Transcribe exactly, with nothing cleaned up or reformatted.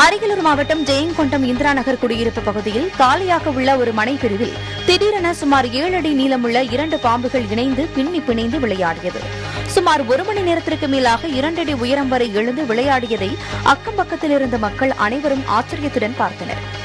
அரியலூர் மாவட்டம் ஜெயங்கொண்டம் இந்திரா நகர் குடியிருப்பு பகுதியில் காலியாக உள்ள ஒரு மனை பிரிவில் திடீரென சுமார் ஏழு அடி நீளமுள்ள இரண்டு பாம்புகள் இணைந்து பின்னி பிணைந்து விளையாடியது. சுமார் ஒரு மணி நேரத்திற்கு மேலாக இரண்டடி உயரம் வரை எழுந்து விளையாடியதை அக்கம் பக்கத்தில் இருந்த மக்கள் அனைவரும் ஆச்சரியத்துடன் பார்த்தனர்.